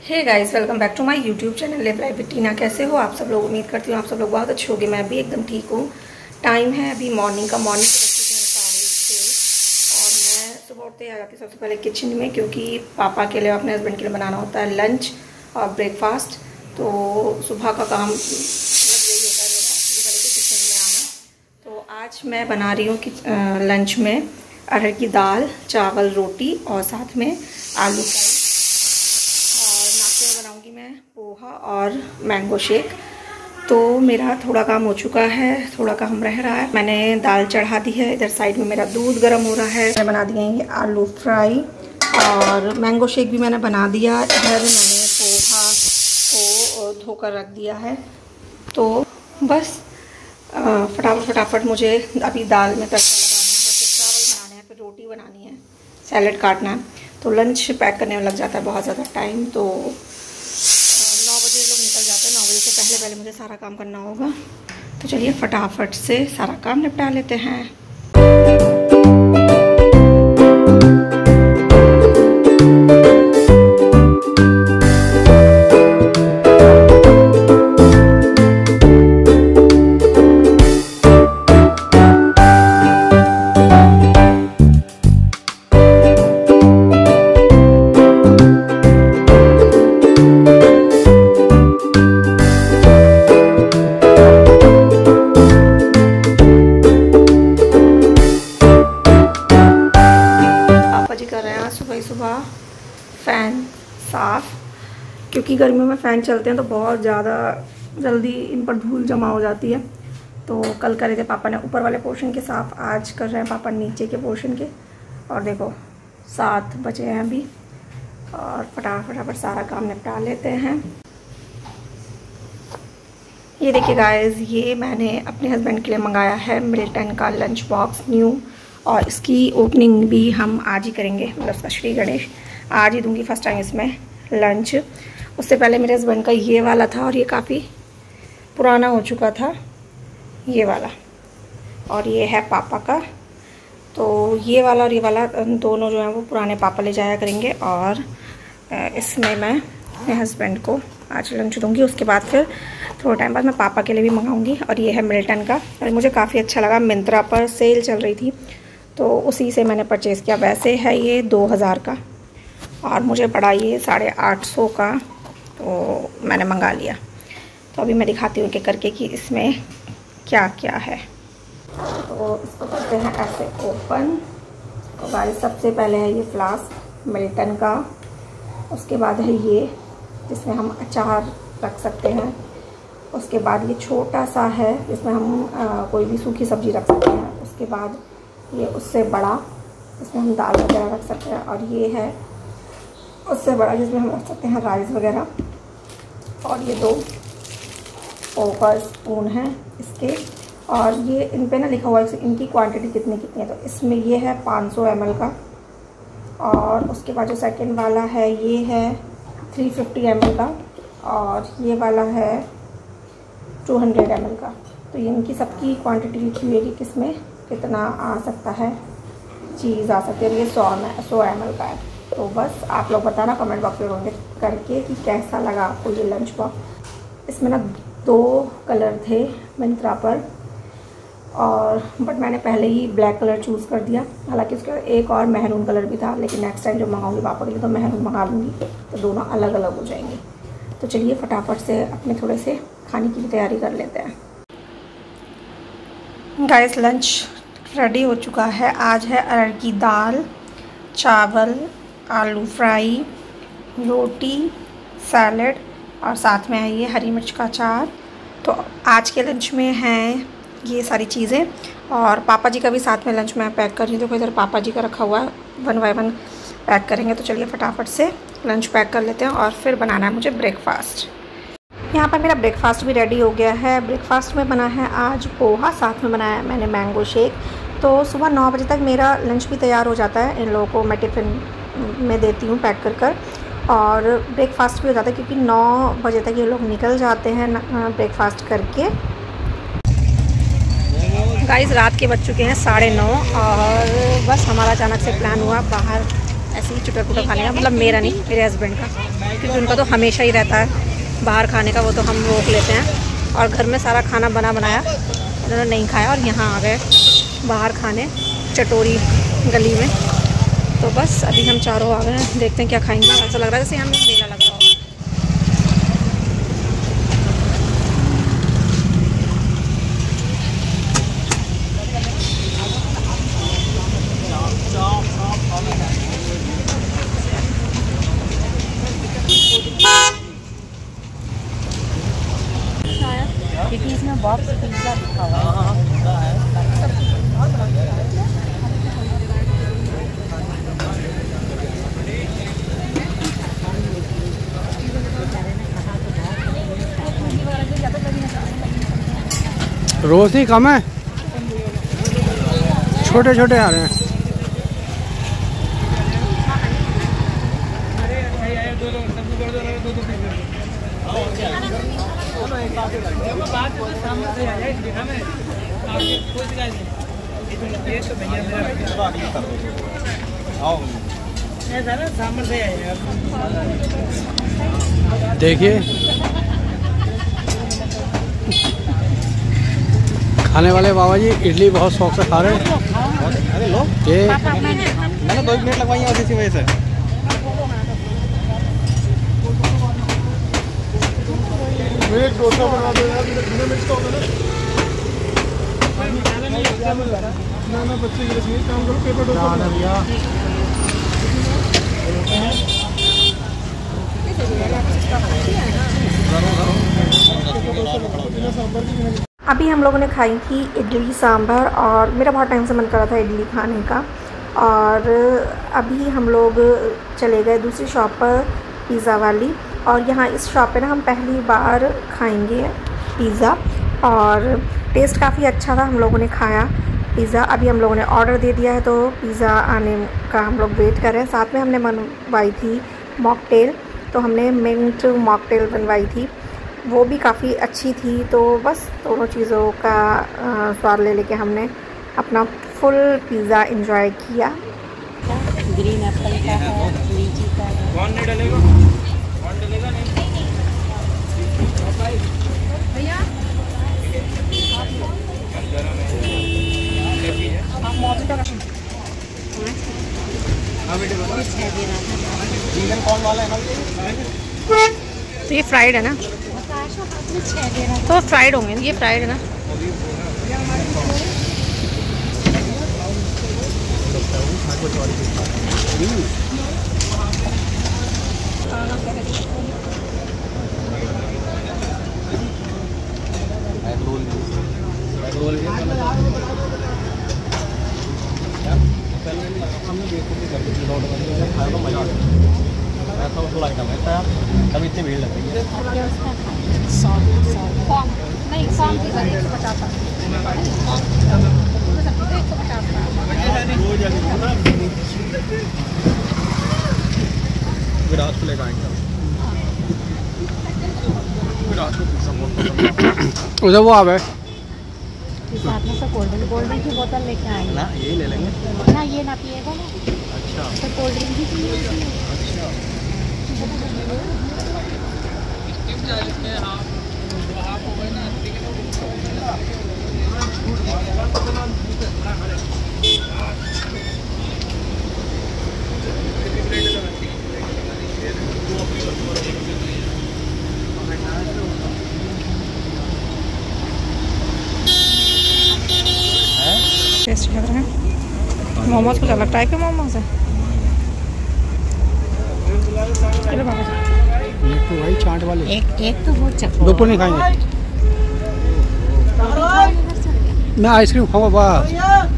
Hey guys, welcome back to my YouTube channel live life with Tina. कैसे हो आप सब लोग? उम्मीद करती हूँ आप सब लोग बहुत अच्छे होंगे। मैं भी एकदम ठीक हूँ। टाइम है अभी मॉर्निंग का। मॉर्निंग के बच्चे हैं 6:30 और मैं सुबह उठते आ जाती हूँ सबसे पहले किचन में, क्योंकि पापा के लिए अपने हस्बैंड के लिए बनाना होता है लंच और ब्रेकफास्ट। तो सुबह का काम मतलब यही होता है मेरा, सबसे पहले तो किचन में आना। तो आज मैं बना रही हूँ कि लंच में अरहर की दाल, चावल, रोटी और साथ में आलू फ्राई। बनाऊंगी मैं पोहा और मैंगो शेक। तो मेरा थोड़ा काम हो चुका है, थोड़ा काम रह रहा है। मैंने दाल चढ़ा दी है, इधर साइड में मेरा दूध गर्म हो रहा है। मैं बना दिए हैं आलू फ्राई और मैंगो शेक भी मैंने बना दिया। इधर मैंने पोहा को धोकर रख दिया है। तो बस फटाफट मुझे अभी दाल में तड़का लगाना है, फिर चावल बनाने हैं, फिर रोटी बनानी है, सैलेड काटना है। तो लंच पैक करने में लग जाता है बहुत ज़्यादा टाइम। तो 9 बजे लोग निकल जाते हैं। 9 बजे से पहले मुझे सारा काम करना होगा। तो चलिए फटाफट से सारा काम निपटा लेते हैं। सुबह फ़ैन साफ़, क्योंकि गर्मियों में फ़ैन चलते हैं तो बहुत ज़्यादा जल्दी इन पर धूल जमा हो जाती है। तो कल करे थे पापा ने ऊपर वाले पोर्शन के साफ़, आज कर रहे हैं पापा नीचे के पोर्शन के। और देखो 7 बजे हैं अभी और फटाफट सारा काम निपटा लेते हैं। ये देखिए गाइस, ये मैंने अपने हस्बैंड के लिए मंगाया है मिल्टन का लंच बॉक्स न्यू, और इसकी ओपनिंग भी हम आज ही करेंगे। मतलब उसका श्री गणेश आज ही दूंगी फर्स्ट टाइम इसमें लंच। उससे पहले मेरे हस्बैंड का ये वाला था और ये काफ़ी पुराना हो चुका था, ये वाला। और ये है पापा का। तो ये वाला और ये वाला दोनों जो है वो पुराने पापा ले जाया करेंगे, और इसमें मैं अपने हस्बैंड को आज लंच दूंगी। उसके बाद फिर थोड़ा टाइम बाद मैं पापा के लिए भी मंगाऊंगी। और ये है मिल्टन का, और मुझे काफ़ी अच्छा लगा। मिंत्रा पर सेल चल रही थी तो उसी से मैंने परचेज़ किया। वैसे है ये 2000 का और मुझे पड़ा ये 850 का, तो मैंने मंगा लिया। तो अभी मैं दिखाती हूँ कि करके कि इसमें क्या क्या है। तो इसको करते हैं ऐसे ओपन। तो गाइस सबसे पहले है ये फ्लास्क मिल्टन का। उसके बाद है ये जिसमें हम अचार रख सकते हैं। उसके बाद ये छोटा सा है जिसमें हम कोई भी सूखी सब्ज़ी रख सकते हैं। उसके बाद ये उससे बड़ा जिसमें हम दाल वगैरह रख सकते हैं, और ये है उससे बड़ा जिसमें हम रख सकते हैं राइस वगैरह। और ये 2 पोहा स्पून हैं इसके, और ये इन पे ना लिखा हुआ है इनकी क्वांटिटी कितनी है। तो इसमें ये है 500 ml का, और उसके बाद जो सेकंड वाला है ये है 350 ml का, और ये वाला है 200 ml का। तो ये इनकी सबकी क्वांटिटी लिखी हुई है कि किसमें कितना आ सकता है, चीज़ आ सकती है। ये 100 ml का है। तो बस आप लोग बताना कमेंट बॉक्स में कमेंट करके कि कैसा लगा आपको ये लंच बॉक्स। इसमें ना 2 कलर थे मिंत्रा पर, और बट मैंने पहले ही ब्लैक कलर चूज़ कर दिया। हालांकि उसका एक और मेहरून कलर भी था, लेकिन नेक्स्ट टाइम जब मंगाऊंगी पापा के लिए तो मेहरून मंगा लूँगी, तो दोनों अलग अलग हो जाएंगे। तो चलिए फटाफट से अपने थोड़े से खाने की भी तैयारी कर लेते हैं। गाइस लंच रेडी हो चुका है। आज है अरहर की दाल, चावल, आलू फ्राई, रोटी, सैलेड, और साथ में है ये हरी मिर्च का अचार। तो आज के लंच में हैं ये सारी चीज़ें, और पापा जी का भी साथ में लंच मैं पैक कर रही हूँ। देखो इधर पापा जी का रखा हुआ है, 1 बाय 1 पैक करेंगे। तो चलिए फटाफट से लंच पैक कर लेते हैं, और फिर बनाना है मुझे ब्रेकफास्ट। यहाँ पर मेरा ब्रेकफास्ट भी रेडी हो गया है। ब्रेकफास्ट में बना है आज पोहा, साथ में बनाया मैंने मैंगो शेक। तो सुबह 9 बजे तक मेरा लंच भी तैयार हो जाता है। इन लोगों को मैं टिफ़िन में देती हूँ पैक कर, और ब्रेकफास्ट भी हो जाता है क्योंकि 9 बजे तक ये लोग निकल जाते हैं ब्रेकफास्ट करके। गाइस रात के बज चुके हैं 9:30, और बस हमारा अचानक से प्लान हुआ बाहर ऐसे ही चुटर पुटर खाने का, मतलब मेरा नहीं, मेरे हस्बैंड का, क्योंकि उनका तो हमेशा ही रहता है बाहर खाने का, वो तो हम रोक लेते हैं। और घर में सारा खाना बनाया उन्होंने नहीं खाया और यहाँ आ गए बाहर खाने चटोरी गली में। तो बस अभी हम चारों आ गए हैं, देखते हैं क्या खाएंगे। ऐसा लग रहा है जैसे हमें मेला लग रहा हो। क्योंकि इसमें बॉक्स पिज्जा लिखा हुआ है। रोज ही कम है, छोटे छोटे आ रहे हैं। देखिए खाने वाले बाबा जी इडली बहुत शौक से खा रहे हैं। अरे लो ये मैंने 2 मिनट लगवाई है इसी वजह से। एक डोसा बना दो यार, बिना मिर्च का होगा ना बच्चे के लिए काम करो, पेपर डोसा बना दिया। अभी हम लोगों ने खाई थी इडली सांभर और मेरा बहुत टाइम से मन कर रहा था इडली खाने का। और अभी हम लोग चले गए दूसरी शॉप पर, पिज़्ज़ा वाली। और यहाँ इस शॉप पे ना हम पहली बार खाएंगे पिज़्ज़ा और टेस्ट काफ़ी अच्छा था। हम लोगों ने खाया पिज़्ज़ा, अभी हम लोगों ने ऑर्डर दे दिया है तो पिज़्ज़ा आने का हम लोग वेट कर रहे हैं। साथ में हमने बनवाई थी मॉकटेल, तो हमने मिंट मॉकटेल बनवाई थी, वो भी काफ़ी अच्छी थी। तो बस दोनों चीज़ों का स्वाद ले लेके हमने अपना फुल पिज़्ज़ा एंजॉय किया। ग्रीन एप्पल का है, लीची का है। कौन नहीं डलेगा, कौन डलेगा नहीं भैया चिकन कौन वाला है ना? तो ये फ्राइड है ना, तो फ्राइड होंगे, ये फ्राइड है ना। तब इतनी भीड़ लगती है। नहीं 150 विराट को लेकर आएंगे, विराट को उधर वो आवे साथ में तो कोल्ड ड्रिंक की बोतल लेके आएंगे ना, यही ले लेंगे ना, ये ना पिएगा ना। अच्छा तो कोल्ड ड्रिंक भी पिएगा। टेस्ट लग रहा है। मोमोज कुछ अलग टाइप के मोमोज है। चलो बाबा एक तो वही चाट वाले, एक तो बहुत चक्कर। दो को नहीं खाएंगे। मैं आइसक्रीम खाऊंगा बस।